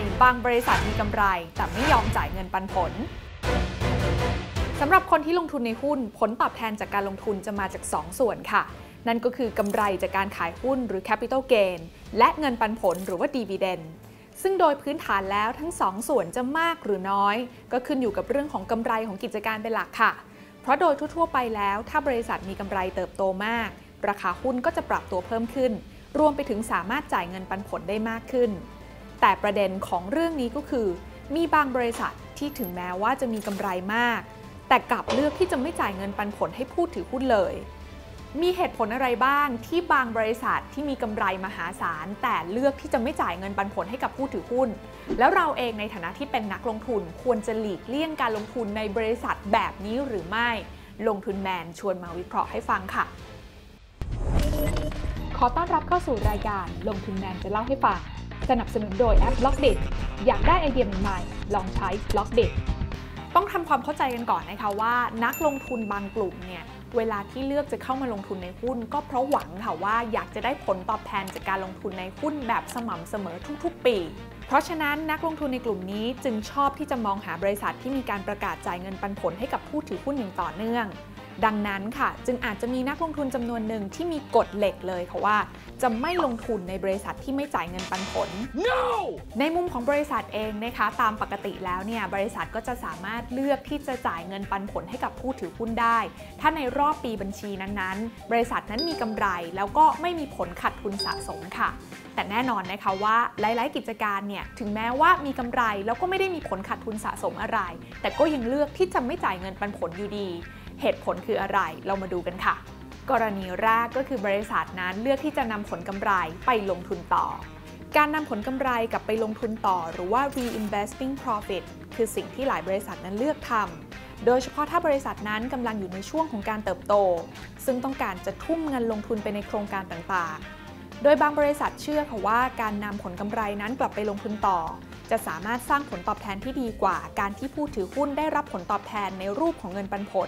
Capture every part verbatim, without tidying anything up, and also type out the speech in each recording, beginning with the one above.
บางบริษัทมีกำไรแต่ไม่ยอมจ่ายเงินปันผลสำหรับคนที่ลงทุนในหุ้นผลตอบแทนจากการลงทุนจะมาจากสองส่วนค่ะนั่นก็คือกำไรจากการขายหุ้นหรือ Capital Gain และเงินปันผลหรือว่า Dividend ซึ่งโดยพื้นฐานแล้วทั้งสองส่วนจะมากหรือน้อยก็ขึ้นอยู่กับเรื่องของกำไรของกิจการเป็นหลักค่ะเพราะโดยทั่วๆไปแล้วถ้าบริษัทมีกำไรเติบโตมากราคาหุ้นก็จะปรับตัวเพิ่มขึ้นรวมไปถึงสามารถจ่ายเงินปันผลได้มากขึ้นแต่ประเด็นของเรื่องนี้ก็คือมีบางบริษัทที่ถึงแม้ว่าจะมีกำไรมากแต่กลับเลือกที่จะไม่จ่ายเงินปันผลให้ผู้ถือหุ้นเลยมีเหตุผลอะไรบ้างที่บางบริษัทที่มีกำไรมหาศาลแต่เลือกที่จะไม่จ่ายเงินปันผลให้กับผู้ถือหุ้นแล้วเราเองในฐานะที่เป็นนักลงทุนควรจะหลีกเลี่ยงการลงทุนในบริษัทแบบนี้หรือไม่ลงทุนแมนชวนมาวิเคราะห์ให้ฟังค่ะขอต้อนรับเข้าสู่รายการลงทุนแมนจะเล่าให้ฟังสนับสนุนโดยแอป Blockdit อยากได้ไอเดียใหม่ๆลองใช้ Blockdit ต้องทำความเข้าใจกันก่อนนะคะว่านักลงทุนบางกลุ่มเนี่ยเวลาที่เลือกจะเข้ามาลงทุนในหุ้นก็เพราะหวังค่ะว่าอยากจะได้ผลตอบแทนจากการลงทุนในหุ้นแบบสม่ำเสมอทุกๆปีเพราะฉะนั้นนักลงทุนในกลุ่มนี้จึงชอบที่จะมองหาบริษัทที่มีการประกาศจ่ายเงินปันผลให้กับผู้ถือหุ้นอย่างต่อเนื่องดังนั้นค่ะจึงอาจจะมีนักลงทุนจำนวนหนึ่งที่มีกฎเหล็กเลยค่ะว่าจะไม่ลงทุนในบริษัทที่ไม่จ่ายเงินปันผล no! ในมุมของบริษัทเองนะคะตามปกติแล้วเนี่ยบริษัทก็จะสามารถเลือกที่จะจ่ายเงินปันผลให้กับผู้ถือหุ้นได้ถ้าในรอบปีบัญชีนั้นๆบริษัทนั้นมีกำไรแล้วก็ไม่มีผลขาดทุนสะสมค่ะแต่แน่นอนนะคะว่าหลายๆกิจการเนี่ยถึงแม้ว่ามีกำไรแล้วก็ไม่ได้มีผลขาดทุนสะสมอะไรแต่ก็ยังเลือกที่จะไม่จ่ายเงินปันผลอยู่ดีเหตุผลคืออะไรเรามาดูกันค่ะกรณีแรกก็คือบริษัทนั้นเลือกที่จะนำผลกำไรไปลงทุนต่อการนำผลกำไรกลับไปลงทุนต่อหรือว่า reinvesting profit คือสิ่งที่หลายบริษัทนั้นเลือกทำโดยเฉพาะถ้าบริษัทนั้นกำลังอยู่ในช่วงของการเติบโตซึ่งต้องการจะทุ่มเงินลงทุนไปในโครงการต่างๆโดยบางบริษัทเชื่อค่ะว่าการนำผลกำไรนั้นกลับไปลงทุนต่อจะสามารถสร้างผลตอบแทนที่ดีกว่าการที่ผู้ถือหุ้นได้รับผลตอบแทนในรูปของเงินปันผล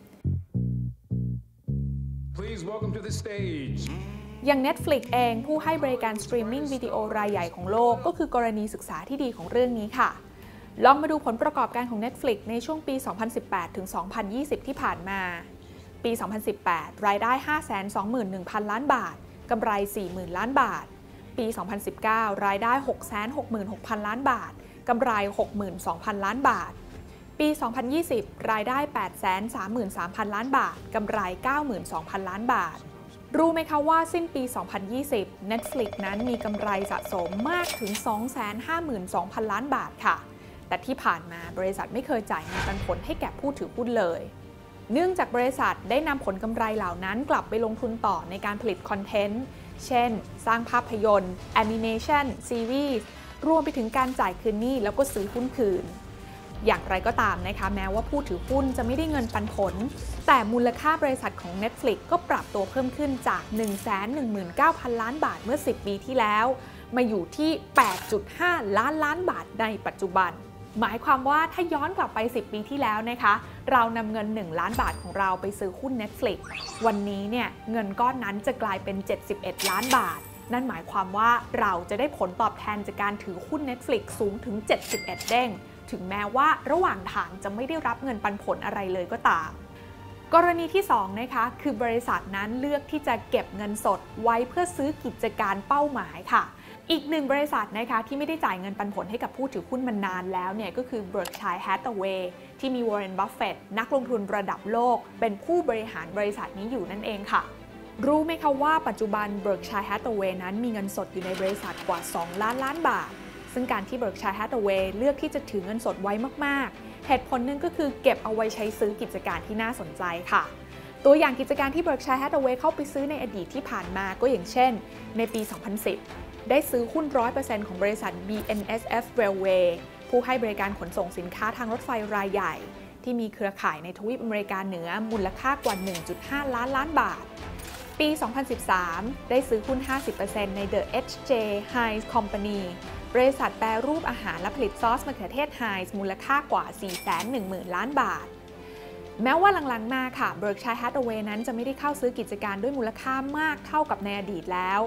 Please welcome to the stage. อย่าง Netflix เองผู้ให้บริการสตรีมมิ่งวิดีโอรายใหญ่ของโลกก็คือกรณีศึกษาที่ดีของเรื่องนี้ค่ะลองมาดูผลประกอบการของ Netflix ในช่วงปี สองพันสิบแปด ถึง สองพันยี่สิบ ที่ผ่านมาปี สองพันสิบแปด รายได้ ห้าแสนสองหมื่นหนึ่งพัน ล้านบาทกำไร สี่หมื่น ล้านบาทปี สองพันสิบเก้า รายได้ หกแสนหกหมื่นหกพัน ล้านบาทกำไร หกหมื่นสองพัน ล้านบาทปี สองพันยี่สิบ รายได้ แปดแสนสามหมื่นสามพัน ล้านบาทกำไร เก้าหมื่นสองพัน ล้านบาทรู้ไหมคะว่าสิ้นปี สองพันยี่สิบ Netflix นั้นมีกำไรสะสมมากถึง สองแสนห้าหมื่นสองพัน ล้านบาทค่ะแต่ที่ผ่านมาบริษัทไม่เคยจ่ายเงินปันผลให้แก่ผู้ถือหุ้นเลยเนื่องจากบริษัทได้นำผลกำไรเหล่านั้นกลับไปลงทุนต่อในการผลิตคอนเทนต์เช่นสร้างภาพยนตร์แอนิเมชันซีรีส์รวมไปถึงการจ่ายคืนหนี้แล้วก็ซื้อหุ้นคืนอย่างไรก็ตามนะคะแม้ว่าผู้ถือหุ้นจะไม่ได้เงินปันผลแต่มูลค่าบริษัทของ Netflix ก็ปรับตัวเพิ่มขึ้นจาก หนึ่งแสนหนึ่งหมื่นเก้าพัน ล้านบาทเมื่อสิบปีที่แล้วมาอยู่ที่ แปดจุดห้า ล้านล้านบาทในปัจจุบันหมายความว่าถ้าย้อนกลับไปสิบปีที่แล้วนะคะเรานำเงินหนึ่งล้านบาทของเราไปซื้อหุ้น Netflix วันนี้เนี่ยเงินก้อนนั้นจะกลายเป็นเจ็ดสิบเอ็ดล้านบาทนั่นหมายความว่าเราจะได้ผลตอบแทนจากการถือหุ้น Netflix สูงถึงเจ็ดสิบเอ็ดเด้งถึงแม้ว่าระหว่างทางจะไม่ได้รับเงินปันผลอะไรเลยก็ตามกรณีที่สองนะคะคือบริษัทนั้นเลือกที่จะเก็บเงินสดไว้เพื่อซื้อกิจการเป้าหมายค่ะอีกหนึ่งบริษัทนะคะที่ไม่ได้จ่ายเงินปันผลให้กับผู้ถือหุ้นมานานแล้วเนี่ยก็คือ Berkshire Hathaway ที่มี Warren Buffett นักลงทุนระดับโลกเป็นผู้บริหารบริษัทนี้อยู่นั่นเองค่ะรู้ไหมคะว่าปัจจุบัน Berkshire Hathaway นั้นมีเงินสดอยู่ในบริษัทกว่าสองล้านล้านบาทซึ่งการที่ Berkshire Hathaway เลือกที่จะถือเงินสดไว้มากๆเหตุผลหนึ่งก็คือเก็บเอาไว้ใช้ซื้อกิจการที่น่าสนใจค่ะตัวอย่างกิจการที่ Berkshire Hathaway เข้าไปซื้อในอดีตที่ผ่านมาก็อย่างเช่นในปี สองพันสิบ ได้ซื้อหุ้น ร้อยเปอร์เซ็นต์ ของบริษัท บี เอ็น เอส เอฟ Railway ผู้ให้บริการขนส่งสินค้าทางรถไฟรายใหญ่ที่มีเครือข่ายในทวีปอเมริกาเหนือมูลค่ากว่า หนึ่งจุดห้า ล้านล้านบาทปี สองพันสิบสาม ได้ซื้อหุ้น ห้าสิบเปอร์เซ็นต์ ใน The เอช เจ Heinz Company บริษัทแปรรูปอาหารและผลิตซอสมะเขือเทศ Heinz มูลค่ากว่า สี่แสนหนึ่งหมื่น ล้านบาทแม้ว่าหลังๆมาค่ะ Berkshire Hathaway นั้นจะไม่ได้เข้าซื้อกิจการด้วยมูลค่ามากเท่ากับในอดีตแล้วแต่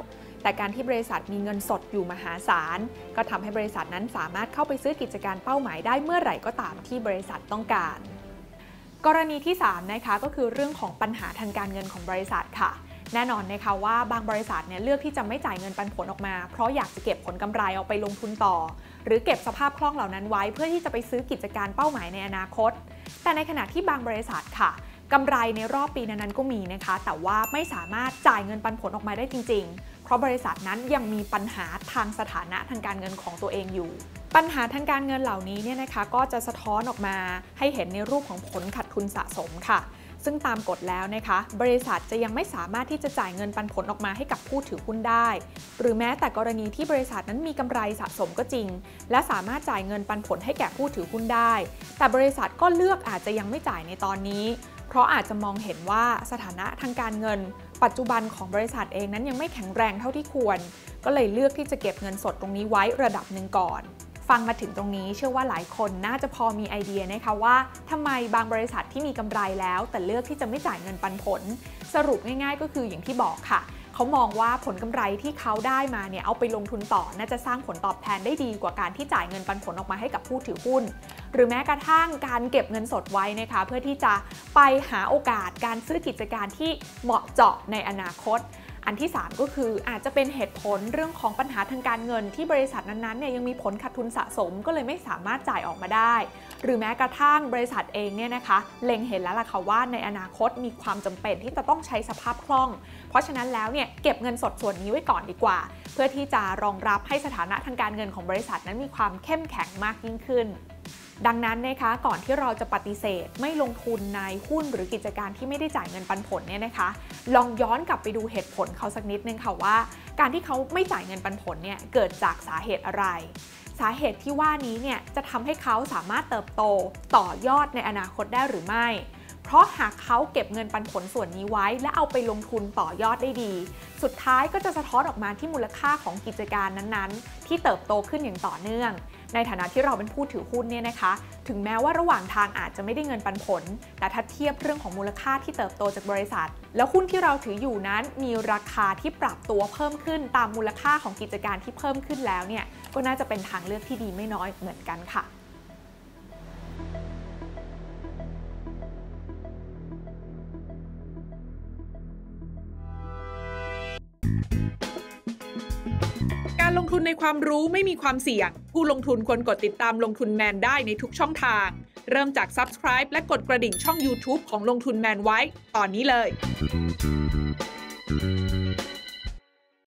แต่การที่บริษัทมีเงินสดอยู่มหาศาลก็ทำให้บริษัทนั้นสามารถเข้าไปซื้อกิจการเป้าหมายได้เมื่อไหร่ก็ตามที่บริษัทต้องการกรณีที่สามนะคะก็คือเรื่องของปัญหาทางการเงินของบริษัทค่ะแน่นอนนะคะว่าบางบริษัทเนี่ยเลือกที่จะไม่จ่ายเงินปันผลออกมาเพราะอยากจะเก็บผลกำไรเอาไปลงทุนต่อหรือเก็บสภาพคล่องเหล่านั้นไว้เพื่อที่จะไปซื้อกิจการเป้าหมายในอนาคตแต่ในขณะที่บางบริษัทค่ะกำไรในรอบปีนั้นๆก็มีนะคะแต่ว่าไม่สามารถจ่ายเงินปันผลออกมาได้จริงๆเพราะบริษัทนั้นยังมีปัญหาทางสถานะทางการเงินของตัวเองอยู่ปัญหาทางการเงินเหล่านี้เนี่ยนะคะก็จะสะท้อนออกมาให้เห็นในรูปของผลขาดทุนสะสมค่ะซึ่งตามกฎแล้วนะคะบริษัทจะยังไม่สามารถที่จะจ่ายเงินปันผลออกมาให้กับผู้ถือหุ้นได้หรือแม้แต่กรณีที่บริษัทนั้นมีกำไรสะสมก็จริงและสามารถจ่ายเงินปันผลให้แก่ผู้ถือหุ้นได้แต่บริษัทก็เลือกอาจจะยังไม่จ่ายในตอนนี้เพราะอาจจะมองเห็นว่าสถานะทางการเงินปัจจุบันของบริษัทเองนั้นยังไม่แข็งแรงเท่าที่ควรก็เลยเลือกที่จะเก็บเงินสดตรงนี้ไว้ระดับหนึ่งก่อนฟังมาถึงตรงนี้เชื่อว่าหลายคนน่าจะพอมีไอเดียนะคะว่าทำไมบางบริษัทที่มีกำไรแล้วแต่เลือกที่จะไม่จ่ายเงินปันผลสรุปง่ายๆก็คืออย่างที่บอกค่ะเขามองว่าผลกำไรที่เขาได้มาเนี่ยเอาไปลงทุนต่อน่าจะสร้างผลตอบแทนได้ดีกว่าการที่จ่ายเงินปันผลออกมาให้กับผู้ถือหุ้นหรือแม้กระทั่งการเก็บเงินสดไว้นะคะเพื่อที่จะไปหาโอกาสการซื้อกิจการที่เหมาะเจาะในอนาคตอันที่สามก็คืออาจจะเป็นเหตุผลเรื่องของปัญหาทางการเงินที่บริษัทนั้นๆเนี่ยยังมีผลขาดทุนสะสมก็เลยไม่สามารถจ่ายออกมาได้หรือแม้กระทั่งบริษัทเองเนี่ยนะคะเล็งเห็นแล้วล่ะค่ะว่าในอนาคตมีความจำเป็นที่จะต้องใช้สภาพคล่องเพราะฉะนั้นแล้วเนี่ยเก็บเงินสดส่วนนี้ไว้ก่อนดีกว่าเพื่อที่จะรองรับให้สถานะทางการเงินของบริษัทนั้นมีความเข้มแข็งมากยิ่งขึ้นดังนั้นนะคะก่อนที่เราจะปฏิเสธไม่ลงทุนในหุ้นหรือกิจการที่ไม่ได้จ่ายเงินปันผลเนี่ยนะคะลองย้อนกลับไปดูเหตุผลเขาสักนิดนึงค่ะว่าการที่เขาไม่จ่ายเงินปันผลเนี่ยเกิดจากสาเหตุอะไรสาเหตุที่ว่านี้เนี่ยจะทำให้เขาสามารถเติบโตต่อยอดในอนาคตได้หรือไม่เพราะหากเขาเก็บเงินปันผลส่วนนี้ไว้และเอาไปลงทุนต่อยอดได้ดีสุดท้ายก็จะสะท้อนออกมาที่มูลค่าของกิจการนั้นๆที่เติบโตขึ้นอย่างต่อเนื่องในฐานะที่เราเป็นผู้ถือหุ้นเนี่ยนะคะถึงแม้ว่าระหว่างทางอาจจะไม่ได้เงินปันผลแต่ถ้าเทียบเรื่องของมูลค่าที่เติบโตจากบริษัทแล้วหุ้นที่เราถืออยู่นั้นมีราคาที่ปรับตัวเพิ่มขึ้นตามมูลค่าของกิจการที่เพิ่มขึ้นแล้วเนี่ยก็น่าจะเป็นทางเลือกที่ดีไม่น้อยเหมือนกันค่ะการลงทุนในความรู้ไม่มีความเสี่ยงผู้ลงทุนควรกดติดตามลงทุนแมนได้ในทุกช่องทางเริ่มจาก Subscribe และกดกระดิ่งช่อง YouTube ของลงทุนแมนไว้ตอนนี้เลย